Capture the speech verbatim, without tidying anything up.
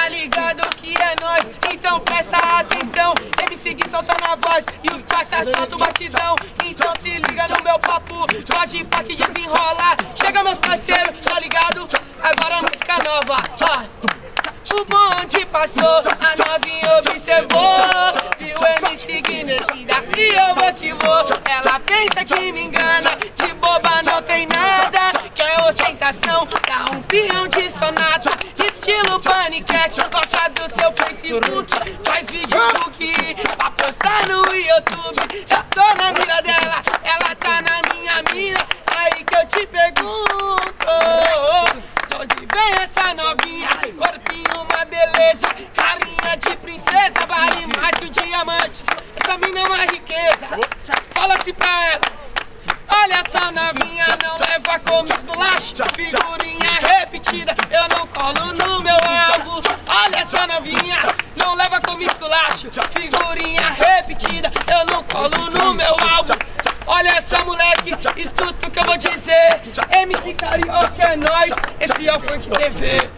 tá ligado que é nós, então presta atenção. M C Gui soltando a voz e os parça soltam o batidão. Então se liga no meu papo, pode ir pra que desenrola. Chega meus parceiros, tá ligado? Agora a música nova, ó. O bonde passou, a novinha observou. Viu M C Gui nesse daqui, eu vou que vou. Ela pensa que me engana, de boba não tem nada. Quer ostentação, dá um peão de sonata. Estilo paniquete, gosta do seu Facebook. Faz vídeo do que pra postar no YouTube. Já tô na mira dela, ela tá na minha mira. Aí que eu te pergunto, de onde vem essa novinha? Corpinho uma beleza, carinha de princesa, vale mais que um diamante. Essa mina é uma riqueza, fala-se pra elas. Olha essa novinha, não leva como esculacho. Figurinha repetida, eu não colo no meu álbum. Olha essa novinha, não leva como esculacho. Figurinha repetida, eu não colo no meu álbum. Olha essa moleque, escuta o que eu vou dizer. M C Carioca é nóis, esse é o Funk T V.